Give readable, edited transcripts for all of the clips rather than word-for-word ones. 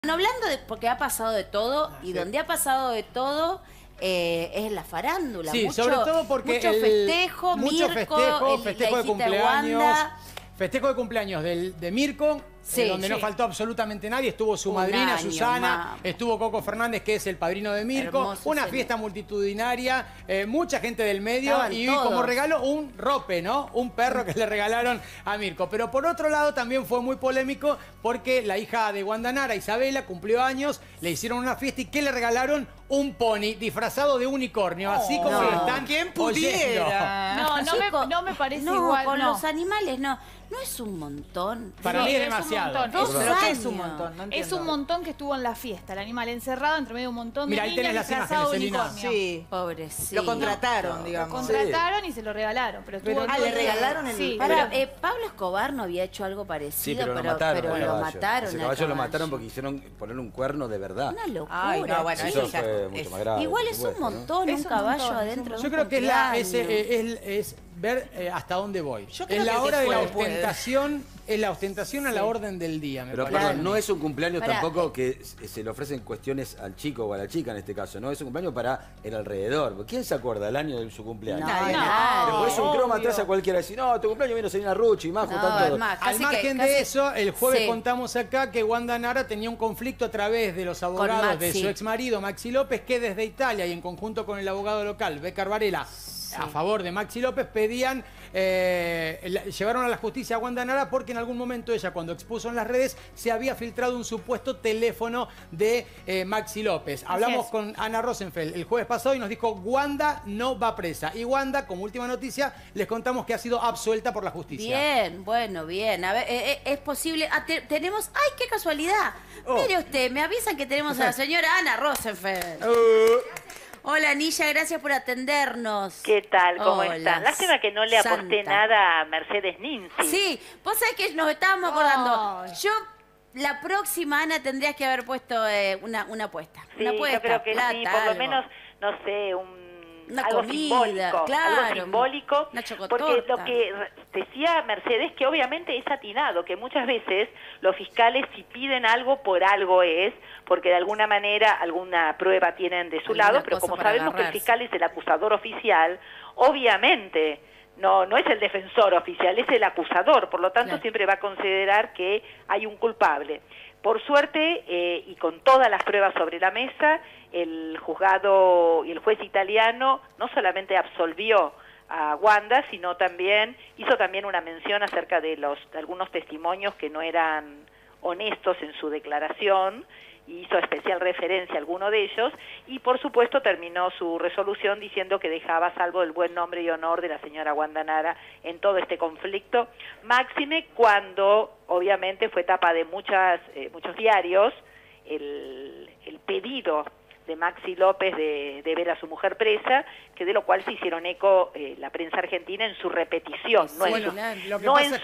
Bueno, hablando de, porque ha pasado de todo, y donde ha pasado de todo es en la farándula. Sí, mucho, sobre todo porque mucho festejo, festejo de cumpleaños. Festejo de cumpleaños de Mirko, sí, donde no faltó absolutamente nadie. Estuvo su madrina, Susana, estuvo Coco Fernández, que es el padrino de Mirko. Hermoso, una fiesta multitudinaria, mucha gente del medio. Estaban y todos. como regalo un rope, ¿no? Un perro que le regalaron a Mirko. Pero por otro lado también fue muy polémico porque la hija de Wanda Nara, Isabela, cumplió años, le hicieron una fiesta y ¿qué le regalaron? Un pony disfrazado de unicornio, así como lo están ¿quién pudiera? No me parece no, igual. con no. los animales no. No es un montón. Para mí es demasiado. Un montón. ¿Pero qué es un montón? No Es un montón que estuvo en la fiesta, el animal encerrado entre medio de un montón de Mira, ahí niños tenés las disfrazado de imágenes, unicornio. Sí. Pobrecito. Lo contrataron, Lo digamos. contrataron y se lo regalaron. Pero estuvo Ah, ¿le regalaron el Sí, Para, pero- Pablo Escobar no había hecho algo Sí, parecido, pero lo mataron. pero al lo caballo. mataron. Ese al caballo lo caballo. mataron porque hicieron ponerle un cuerno de verdad. Una locura. Ay, no, bueno, Eso eso ya fue mucho más grave. Igual por es un supuesto, ¿no? montón, Es un un caballo montón, adentro de Yo un creo que cumpleaños. es ver hasta dónde voy. Yo creo en la que hora se de la puede. ostentación, es la ostentación a la orden del día, me Pero parece. perdón, no es un cumpleaños Pará, tampoco que se le ofrecen cuestiones al chico o a la chica en este caso, ¿no? Es un cumpleaños para el alrededor. ¿Quién se acuerda el año de su cumpleaños? No, Le pones un croma obvio. atrás a cualquiera y decís, no, tu cumpleaños vino Selena Rucci, Majo, No, tanto. es más, Al casi margen casi- de eso, el jueves sí. contamos acá que Wanda Nara tenía un conflicto a través de los abogados de Maxi. su ex marido, Maxi López, que desde Italia y en conjunto con el abogado local, Bécar Varela, a favor de Maxi López, pedían, llevaron a la justicia a Wanda Nara porque en algún momento ella, cuando expuso en las redes, se había filtrado un supuesto teléfono de Maxi López. Hablamos es. con Ana Rosenfeld el jueves pasado y nos dijo, Wanda no va presa. Y Wanda, como última noticia, les contamos que ha sido absuelta por la justicia. Bien, bueno, bien. A ver, es posible. Tenemos. ¡Ay, qué casualidad! Mire usted, me avisan que tenemos a la señora Ana Rosenfeld. Hola, Nilla, gracias por atendernos. ¿Qué tal? ¿Cómo Hola, están? Lástima que no le aposté santa. nada a Mercedes Ninzi. Sí, vos sabés que nos estábamos acordando. Yo, la próxima, Ana, tendrías que haber puesto una apuesta. Sí, una apuesta, yo creo que plata, sí, por lo algo. menos, no sé, Una algo comida, simbólico, claro, algo simbólico, una chocotorta. porque lo que decía Mercedes, que obviamente es atinado, que muchas veces los fiscales si piden algo, por algo es, porque de alguna manera alguna prueba tienen de su Alguna lado, pero cosa como para sabemos que el agarrarse. fiscal es el acusador oficial, obviamente no es el defensor oficial, es el acusador, por lo tanto Claro. siempre va a considerar que hay un culpable. Por suerte, y con todas las pruebas sobre la mesa, el juzgado y el juez italiano no solamente absolvió a Wanda, sino también hizo también una mención acerca de algunos testimonios que no eran honestos en su declaración, y hizo especial referencia a alguno de ellos, y por supuesto terminó su resolución diciendo que dejaba a salvo el buen nombre y honor de la señora Wanda Nara en todo este conflicto, máxime cuando obviamente fue tapa de muchos diarios el pedido de Maxi López de ver a su mujer presa, que de lo cual se hicieron eco la prensa argentina en su repetición, no en Bueno, su, lo que no pasa en es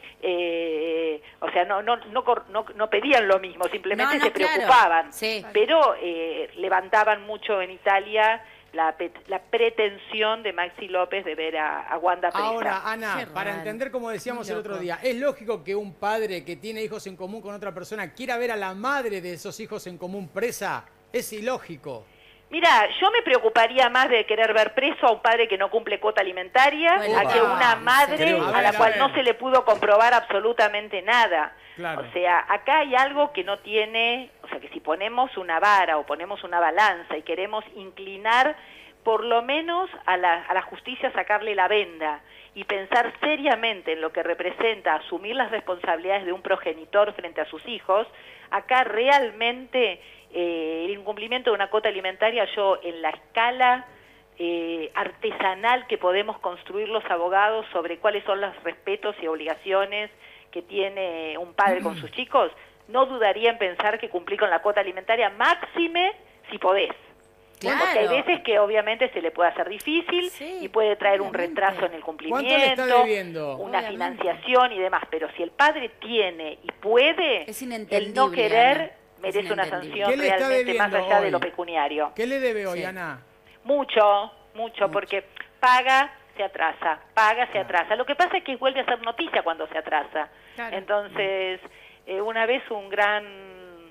que- o sea, no pedían lo mismo, simplemente No, se claro. preocupaban, Sí. pero levantaban mucho en Italia la pretensión de Maxi López de ver a Wanda presa. Ahora, Ana, Qué para raro. entender, como decíamos Muy el otro loco. día, ¿es lógico que un padre que tiene hijos en común con otra persona quiera ver a la madre de esos hijos en común presa? Es ilógico. Mira, yo me preocuparía más de querer ver preso a un padre que no cumple cuota alimentaria, Bueno, a que una madre creo- a la a cual ver. no se le pudo comprobar absolutamente nada. Claro. O sea, acá hay algo que no tiene, o sea, que si ponemos una vara o ponemos una balanza y queremos inclinar por lo menos a la justicia, sacarle la venda y pensar seriamente en lo que representa asumir las responsabilidades de un progenitor frente a sus hijos, acá realmente el incumplimiento de una cuota alimentaria, yo en la escala artesanal que podemos construir los abogados sobre cuáles son los respetos y obligaciones que tiene un padre con sus chicos, no dudaría en pensar que cumplir con la cuota alimentaria máxime si podés. Claro. Porque hay veces que obviamente se le puede hacer difícil Sí, y puede traer un obviamente. retraso en el ¿Cuánto cumplimiento, le está debiendo? una Obviamente. financiación y demás, pero si el padre tiene y puede, Es el no inentendible, querer Ana. Es merece una inentendible. sanción ¿Qué le está realmente más debiendo allá de hoy? lo pecuniario. ¿Qué le debe hoy, Sí. Ana? Mucho, porque paga, se atrasa, paga, se atrasa. Lo que pasa es que vuelve a ser noticia cuando se atrasa. Claro. Entonces, una vez un gran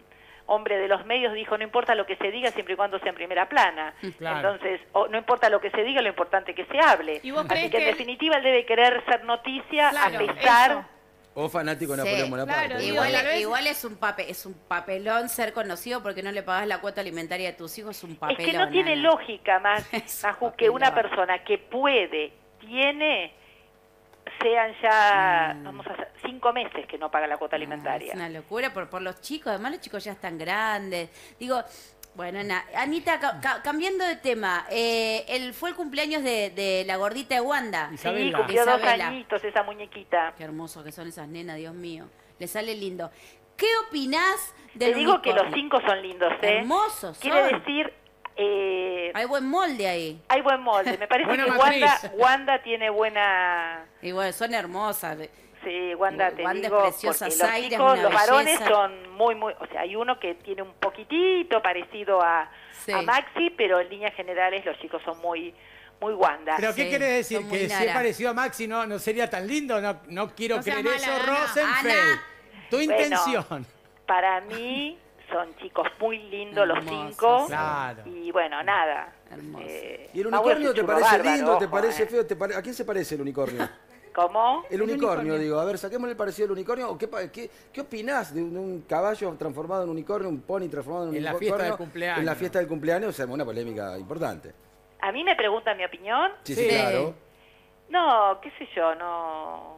hombre de los medios, dijo, no importa lo que se diga siempre y cuando sea en primera plana. Claro. Entonces, no importa lo que se diga, lo importante es que se hable. ¿Y vos Así crees que en que definitiva él debe querer ser noticia Claro, a pesar... eso. O fanático de Sí, Napoleón Bonaparte. claro, ¿no? Igual, tal vez- igual es un papelón ser conocido porque no le pagas la cuota alimentaria de tus hijos, es un papelón. Es que no tiene Ana. lógica más, Es Maju, un que una papelón. persona que puede, tiene, sean ya, vamos a hacer, 5 meses que no paga la cuota alimentaria. Es una locura por los chicos, además los chicos ya están grandes. Digo, bueno, Anita, cambiando de tema, fue el cumpleaños de la gordita de Wanda. Sí, Isabela. cumplió 2 Isabela. añitos esa muñequita. Qué hermosos que son esas nenas, Dios mío. Le sale lindo. ¿Qué opinás Te del digo que los unicornio? 5 son lindos, ¿eh? Hermosos Quiere son. decir, Hay buen molde ahí. hay buen molde. Me parece Buena que matriz. Wanda tiene buena... Y bueno, son hermosas. Sí, Wanda, te Wanda es digo, preciosa, porque Zaira los es chicos, una los varones belleza. son muy, o sea, hay uno que tiene un poquitito parecido a Sí. Maxi, pero en líneas generales los chicos son muy Wanda. ¿Pero qué Sí, quiere decir? son muy ¿Que si es Nara. parecido a Maxi no sería tan lindo? No quiero No seas creer mala, eso, Ana. Rosenfeld. Ana. Tu Bueno, intención. Para mí son chicos muy lindos los Hermosos, 5. Claro. Y bueno, nada. Hermoso. ¿Y el Mau es unicornio un te churro parece bárbaro, lindo? ¿Te ojo, parece feo? ¿A quién se parece el unicornio? ¿Cómo? El unicornio, unicornio. digo. A ver, saquémosle el parecido del unicornio. ¿Qué opinás de un caballo transformado en unicornio, un pony transformado en un En la unicornio? fiesta del cumpleaños. En la fiesta del cumpleaños, o sea, una polémica importante. A mí me preguntan mi opinión. Sí, Sí. claro. No, qué sé yo, no...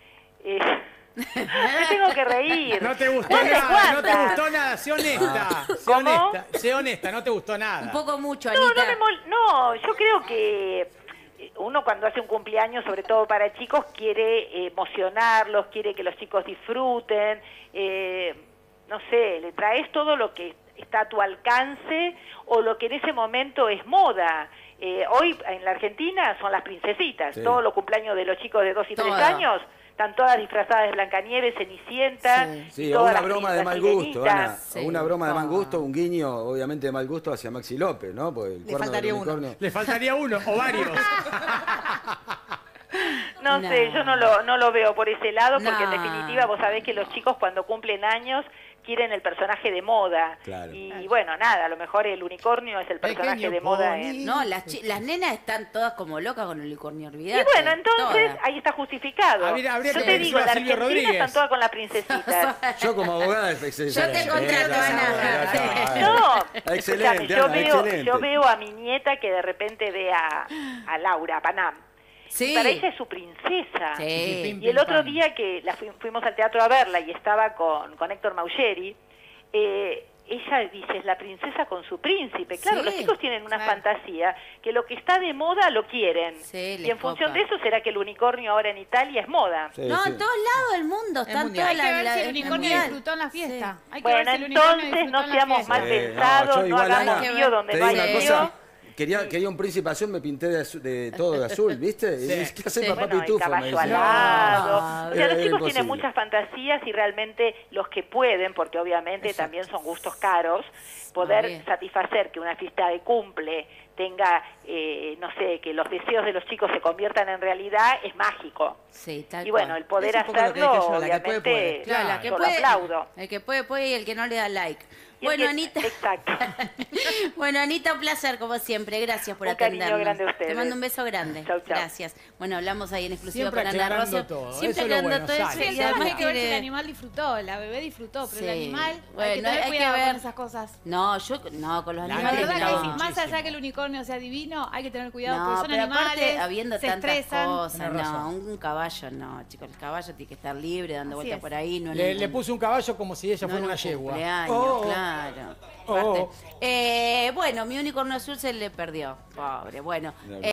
me tengo que reír. No te gustó ¿Desde nada, no te cuándo? gustó nada. Sé honesta. Sé ¿Cómo? honesta. Sé honesta, no te gustó nada. Un poco mucho, No, Anita. no, yo creo que uno cuando hace un cumpleaños, sobre todo para chicos, quiere emocionarlos, quiere que los chicos disfruten, no sé, le traes todo lo que está a tu alcance o lo que en ese momento es moda. Hoy en la Argentina son las princesitas, Sí. todos los cumpleaños de los chicos de 2 y 3 Todo. años están todas disfrazadas de Blancanieves, Cenicienta. Sí. Sí, y o todas una las broma de mal princesas gusto, sirenitas. Ana. Sí. O una broma de mal Ah. gusto, un guiño, obviamente, de mal gusto hacia Maxi López, ¿no? Porque el Le cuerno faltaría del uno. unicornio. Le faltaría uno o varios. No No. sé, yo no lo veo por ese lado, porque en No. definitiva vos sabés que los chicos cuando cumplen años quieren el personaje de moda. Claro. Y bueno, nada, a lo mejor el unicornio es el personaje Pequeño de moda pony. en... No, las nenas están todas como locas con el unicornio, Y olvidate. bueno, entonces todas. ahí está justificado. Habría Yo que te digo, en la decirlo a Silvio Argentina Rodríguez. están todas con las princesitas. Yo como abogada es excelente. Yo te contrato, Ana. No, Excelente, escúchame, Ana, excelente. yo veo a mi nieta que de repente ve a Laura, a Panam. Sí. Y para ella es su princesa. Sí. Y el otro día que fuimos al teatro a verla y estaba con Héctor Maugieri, ella dice, es la princesa con su príncipe. Claro, Sí, los chicos tienen una claro. fantasía que lo que está de moda lo quieren. Sí, les y en función copa. de eso será que el unicornio ahora en Italia es moda. Sí, No, sí. en todos lados del mundo están mundial. todas Hay que ver las... si el unicornio mundial. disfrutó en la fiesta. Sí. Hay que ver Bueno, si el unicornio entonces disfrutó no en la seamos fiesta. mal no, pensados, yo no igual, hagamos Ana, lío donde Te no digo hay una lío. cosa. Quería un príncipe azul, me pinté de todo de azul, ¿viste? Sí. Y dice, ¿qué hace Sí. papá Bueno, el Pitufo? Me caballo dice. alado. No, O sea, los es chicos imposible. tienen muchas fantasías y realmente los que pueden, porque obviamente también son gustos caros, poder Bien. satisfacer que una fiesta de cumple tenga, no sé, que los deseos de los chicos se conviertan en realidad, es mágico. Sí, tal Y bueno, cual. el poder Es un poco lo que dije hacerlo, yo, la que puede, obviamente, puede. Claro, la que yo lo puede, aplaudo. el que puede y el que no le da like. Y el Bueno, que- Anita. Exacto. Bueno, Anita, un placer como siempre. Gracias por Un cariño atendernos. grande a ustedes. Te mando un beso grande. Chau, chau. Gracias. Bueno, hablamos ahí en exclusiva Siempre con Ana aclarando Rosa. todo. Siempre Eso es lo aclarando bueno, todo sale. eso. Sí, Y además además hay que ver si el quiere- animal disfrutó, la bebé disfrutó, pero Sí. el animal Bueno, hay que tener hay que cuidado ver. con esas cosas. No, yo no, con los La La animales verdad Animales que no. más allá muchísimo. que el unicornio sea divino, hay que tener cuidado No, porque son pero animales, aparte, habiendo se tantas estresan. cosas, Tenés no, razón. un caballo no, chicos, el caballo tiene que estar libre, dando Así vueltas es. por ahí. No Le puso un caballo como si ella no fuera en una un yegua. cumpleaños, Oh. claro. Oh. Bueno, mi unicornio azul se le perdió, pobre. Bueno,